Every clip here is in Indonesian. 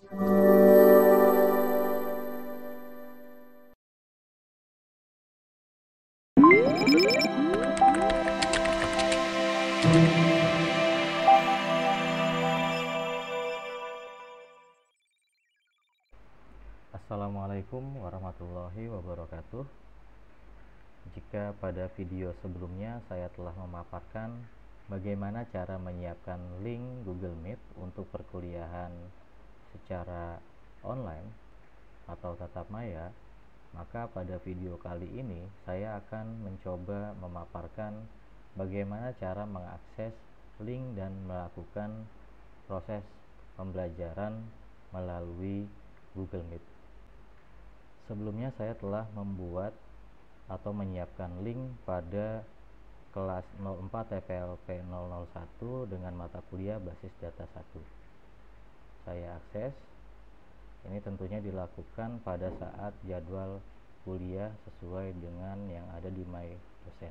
Assalamualaikum warahmatullahi wabarakatuh. Jika pada video sebelumnya saya telah memaparkan bagaimana cara menyiapkan link Google Meet untuk perkuliahan secara online atau tatap maya, maka pada video kali ini saya akan mencoba memaparkan bagaimana cara mengakses link dan melakukan proses pembelajaran melalui Google Meet. Sebelumnya saya telah membuat atau menyiapkan link pada kelas 04 TPLP 001 dengan mata kuliah basis data 1. Saya akses. Ini tentunya dilakukan pada saat jadwal kuliah sesuai dengan yang ada di My Dosen.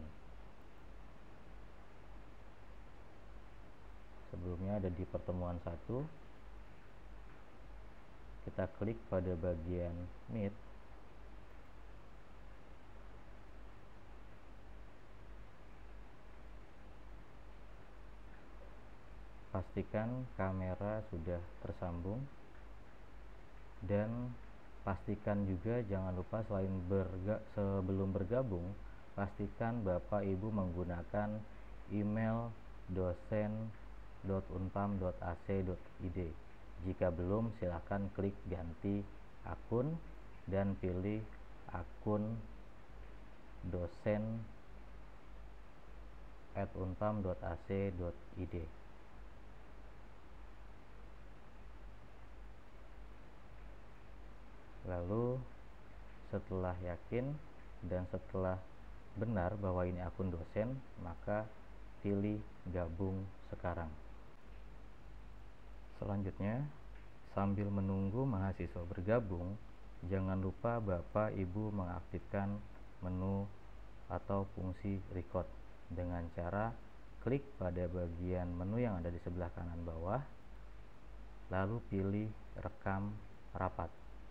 Sebelumnya ada di pertemuan 1. Kita klik pada bagian Meet. Pastikan kamera sudah tersambung dan pastikan juga jangan lupa sebelum bergabung, pastikan Bapak Ibu menggunakan email dosen.unpam.ac.id. Jika belum, silakan klik ganti akun dan pilih akun dosen@unpam.ac.id. Lalu setelah yakin dan setelah benar bahwa ini akun dosen, maka pilih gabung sekarang. Selanjutnya, sambil menunggu mahasiswa bergabung, jangan lupa Bapak Ibu mengaktifkan menu atau fungsi record dengan cara klik pada bagian menu yang ada di sebelah kanan bawah, lalu pilih rekam rapat.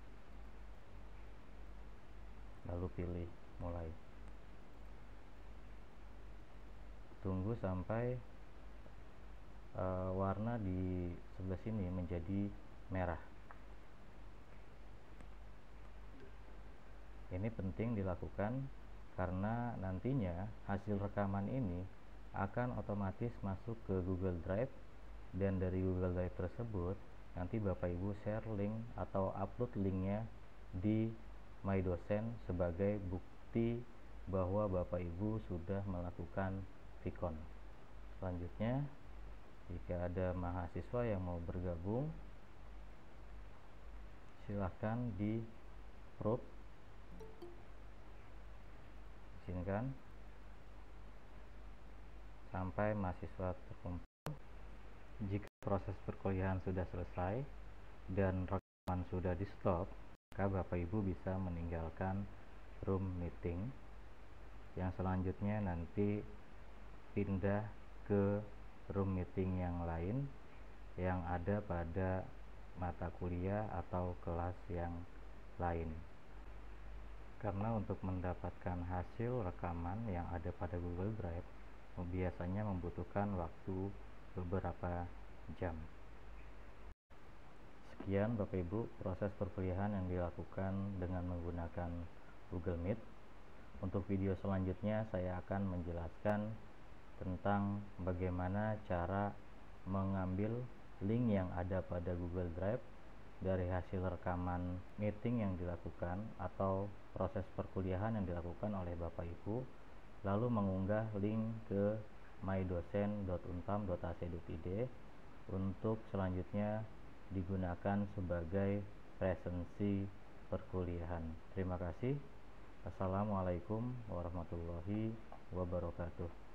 Lalu pilih mulai. Tunggu sampai warna di sebelah sini menjadi merah. Ini penting dilakukan karena nantinya hasil rekaman ini akan otomatis masuk ke Google Drive, dan dari Google Drive tersebut nanti Bapak Ibu share link atau upload linknya di My Dosen sebagai bukti bahwa Bapak Ibu sudah melakukan Vicon. Selanjutnya, jika ada mahasiswa yang mau bergabung, silahkan di approve, izinkan sampai mahasiswa terkumpul. Jika proses perkuliahan sudah selesai dan rekaman sudah di stop, maka Bapak Ibu bisa meninggalkan room meeting. Yang selanjutnya nanti pindah ke room meeting yang lain yang ada pada mata kuliah atau kelas yang lain. Karena untuk mendapatkan hasil rekaman yang ada pada Google Drive biasanya membutuhkan waktu beberapa jam. Sekian Bapak Ibu proses perkuliahan yang dilakukan dengan menggunakan Google Meet. Untuk video selanjutnya saya akan menjelaskan tentang bagaimana cara mengambil link yang ada pada Google Drive dari hasil rekaman meeting yang dilakukan atau proses perkuliahan yang dilakukan oleh Bapak Ibu, lalu mengunggah link ke mydosen.unpam.ac.id untuk selanjutnya digunakan sebagai presensi perkuliahan. Terima kasih. Assalamualaikum warahmatullahi wabarakatuh.